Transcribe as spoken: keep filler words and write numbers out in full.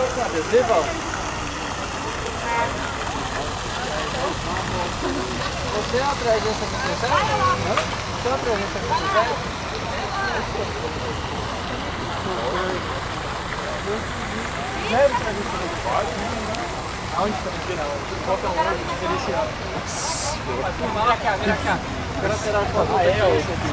Adesivão? Você é a presença que você serve? Você é a presença que você serve? Sério, presença que você pode? Aonde está aqui? Falta um olho diferenciado. Vira cá, vira cá. Quero tirar a foto.